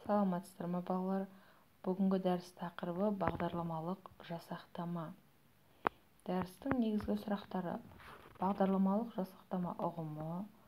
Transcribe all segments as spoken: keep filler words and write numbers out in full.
Саламатсыздар ма балалар? Бүгінгі дәріс тақырыбы бағдарламалық жасақтама. Дәрістің негізгі сұрақтары: бағдарламалық жасақтама ұғымы,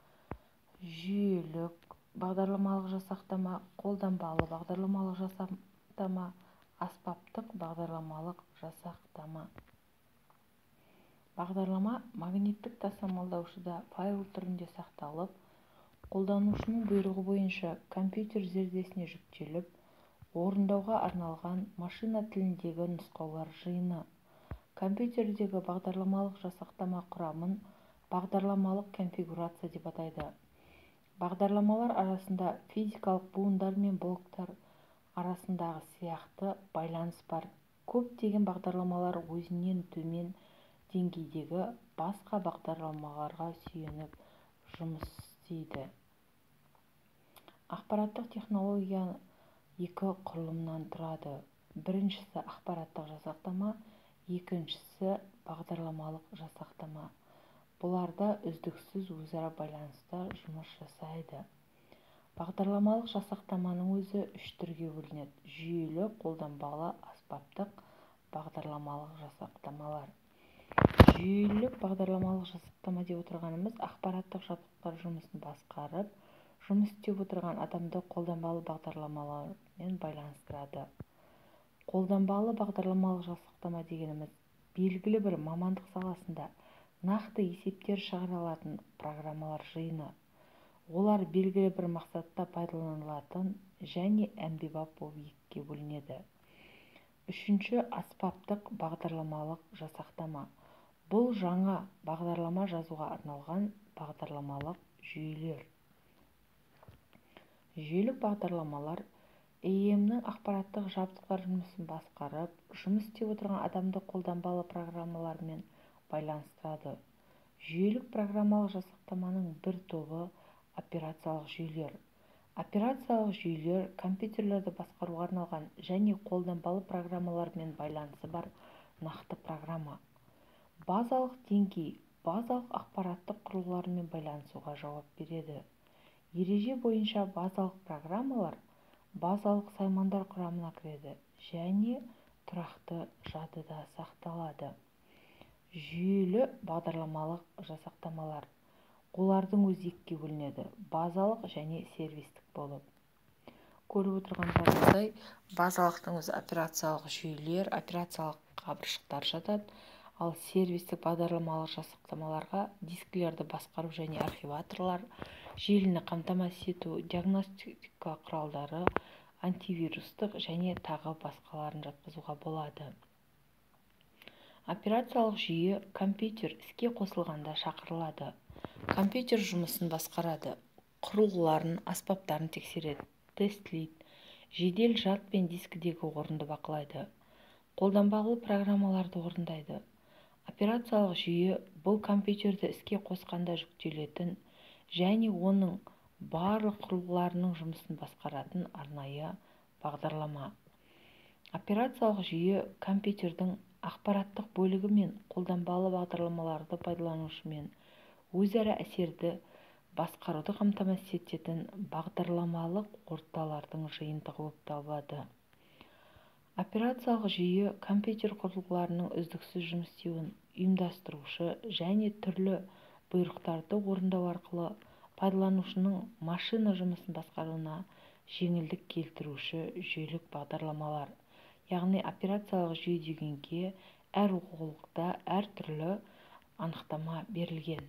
жүйелік бағдарламалық жасақтама, қолданбалы бағдарламалық жасақтама, аспаптық бағдарламалық жасақтама. Бағдарлама магниттік тасымалдаушыда файл түрінде сақталып, қолданушының бұйрығы бойынша компьютер зердесіне жүктеліп, орындауға арналған машина тіліндегі нұсқаулар жиыны. Компьютердегі бағдарламалық жасақтама құрамын бағдарламалық конфигурация деп атайды. Бағдарламалар арасында физикалық буындар мен блоктар арасындағы сияқты байланыс бар. Көптеген бағдарламалар өзінен төмен деңгейдегі басқа бағдарламаларға сүйеніп жұмыс істейді. Ақпараттық технология екі құрылымнан тұрады. Біріншісі ақпараттық жасақтама, екіншісі бағдарламалық жасақтама. Бұларда үздіксіз өзара байланыста жұмыс жасайды. Бағдарламалық жасақтаманың өзі үш түрге бөлінеді: жүйелі, қолданбалы, аспаптық, бағдарламалық жасақтамалар. Жүйелік бағдарламалық жасақтама деп отырғанымыз ақпараттық жабдықтар жұмысын басқарып, жұмыс істеп отырған адамды қолданбалы бағдарламалармен байланыстырады. Қолданбалы бағдарламалық жасақтама дегеніміз белгілі бір мамандық саласында нақты есептер шығара алатын программалар жиыны. Олар белгілі бір мақсатта пайдаланылатын және әмбебап болып екіге бөлінеді. Үшінші аспаптық бағдарламалық жасақтама. Бұл жаңа бағдарлама жазуға арналған бағдарламалық жүйелер. Жүйелік бағдарламалар ИЭМнің ақпараттық жабдықтар жұмысын басқарып, жұмыс істеп отырған адамды қолданбалы программалармен байланыстырады. Жүйелік программалық жасақтаманың бір тобы операциялық жүйелер. Операциялық жүйелер компьютерлерді басқаруға арналған және қолданбалы программалармен байланысы бар нақты программа. Базалық деңгей базалық ақпараттық құрылғылармен байланысуға жауап береді. Ереже бойынша базалық программалар базалық саймандар құрамына кіреді және тұрақты жадыда сақталады. Жүйелі бағдарламалық жасақтамалар. Олардың өзі екіге бөлінеді: базалық және сервистік болып. Көріп отырғандарыңыздай, базалықтың өзі операциялық жүйелер, операциялық қабыршақтар жатады, ал сервистік бағдарламалық жасақтамаларға дискілерді басқару және архиваторлар, желіні қамтамасыз ету, диагностика құралдары, антивирустық және тағы басқаларын жатқызуға болады. Операциялық жүйе компьютер іске қосылғанда шақырылады. Компьютер жұмысын басқарады, құрылғыларын, аспаптарын тексереді, тестілейді, жедел жад пен дискідегі орынды бақылайды, қолданбалы программаларды орындайды. Операциялық жүйе бұл компьютерді іске қосқанда жүктелетін және оның барлық құрылғыларының жұмысын басқаратын арнайы бағдарлама. Операциялық жүйе компьютердің ақпараттық бөлігі мен қолданбалы бағдарламаларды пайдаланушымен өзара әсерді басқаруды қамтамасыз ететін бағдарламалық орталардың жиынтығы болып табылады. Операциялық жүйе компьютер құрылғыларының үздіксіз жұмыс істеуін ұйымдастырушы және түрлі бұйрықтарды орындау арқылы пайдаланушының машина жұмысын басқаруына жеңілдік келтіруші жүйелік бағдарламалар. Яғни операциялық жүйе дегенге әр оқулықта әр түрлі анықтама берілген.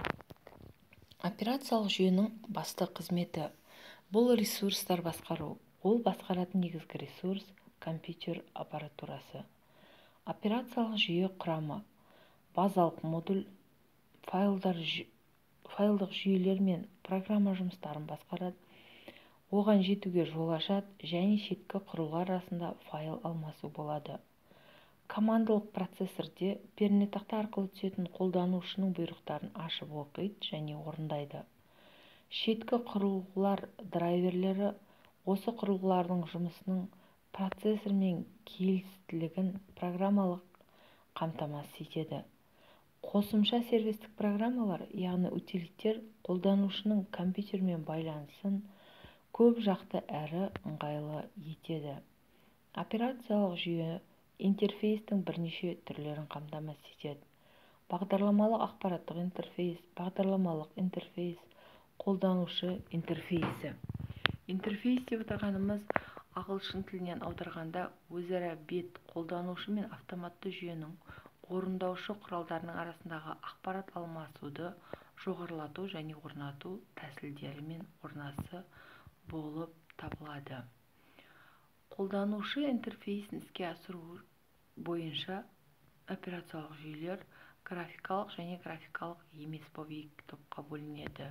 Операциялық жүйенің басты қызметі бұл ресурстар басқару. Ол басқаратын негізгі ресурс компьютер аппаратурасы. Операциялық жүйе құрамы: базалық модуль файлдар, файлдық жүйелер мен программа жұмыстарын басқарады, оған жетуге жол ашады және шеткі құрылғылар арасында файл алмасу болады. Командалық процессорде пернетақта арқылы түсетін қолданушының бұйрықтарын ашып оқиды және орындайды. Шеткі құрылғылар драйверлері осы құрылғылардың жұмысының процессормен келістілігін программалық қамтамасыз етеді. Қосымша сервистік программалар, яғни утилиттер, қолданушының компьютермен байланысын көп жақты әрі ыңғайлы етеді. Операциялық жүйе интерфейстің бірнеше түрлерін қамтамасыз етеді. Бағдарламалық ақпараттық интерфейс, бағдарламалық интерфейс, қолданушы интерфейсі. Интерфейс деп отырғанымыз ағылшын тілінен аударғанда өзара бет қолданушы мен автоматты жүйенің орындаушы құралдарының арасындағы ақпарат алмасуды жоғарылату және орнату тәсілдерімен орнасы болып табылады. Қолданушы интерфейсін іске асыру бойынша операциялық жүйелер графикалық және графикалық емес болып екі топқа бөлінеді.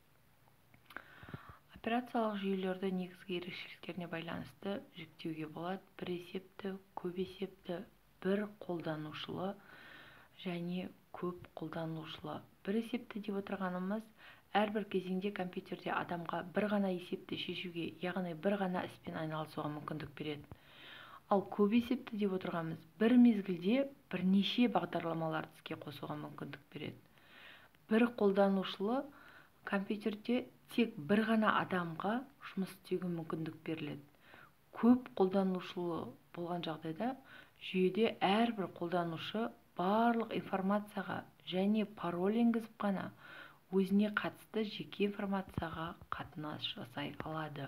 Операциялық жүйелерді негізгі ерекшеліктеріне байланысты жіктеуге болады. Бір есепті, көп есепті, бір қолданушылы және көп қолданушылы. Бір есепті деп отырғанымыз әрбір кезеңде компьютерде адамға бір ғана есепті шешуге, яғни бір ғана іспен айналысуға мүмкіндік береді. Ал көп есепті деп отырғанымыз бір мезгілде бірнеше бағдарламаларды іске қосуға мүмкіндік береді. Бір қолданушылы компьютерде тек бір ғана адамға жұмыс істеуге мүмкіндік беріледі. Көп қолданушылы болған жағдайда жүйеде әрбір қолданушы барлық информацияға және пароль енгізіп қана өзіне қатысты жеке информацияға қатынас жасай алады.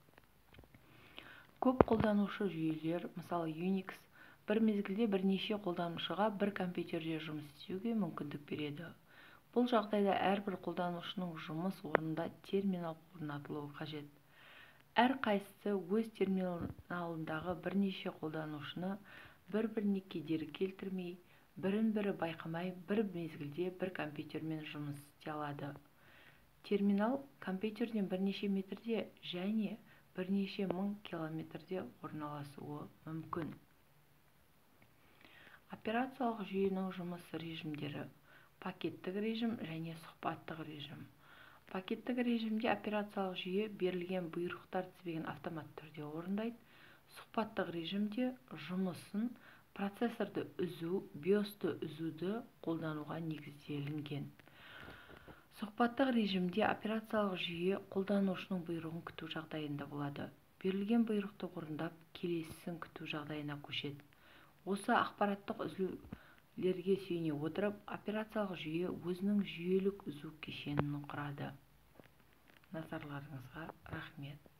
Көп қолданушы жүйелер, мысалы Unix, бір мезгілде бірнеше қолданушыға бір компьютерде жұмыс істеуге мүмкіндік береді. Бұл жағдайда әрбір қолданушының жұмыс орнында терминал орнатылуы қажет. Әр қайсысы өз терминалындағы бірнеше қолданушыны бір-біріне кедергі келтірмей, бірін-бірі байқамай бір мезгілде бір компьютермен жұмыс істей алады. Терминал компьютерден бірнеше метрде және бірнеше мың километрде орналасуы мүмкін. Операциялық жүйенің жұмыс режимдері: пакеттік режим және сұхбаттық режим. Пакеттік режимде операциялық жүйе берілген бұйрықтар тізбегін автоматты түрде орындайды. Сұхбаттық режимде жұмысын процессорды үзу, биосты үзуді қолдануға негізделінген. Сұхбаттық режимде операциялық жүйе қолданушының бұйрығын күту жағдайында болады. Берілген бұйрықты орындап, келесісін күту жағдайына көшеді. Осы ақпараттық үзулерге сүйене отырып, операциялық жүйе өзінің жүйелік үзу кешенін құрады. Назарларыңызға рахмет.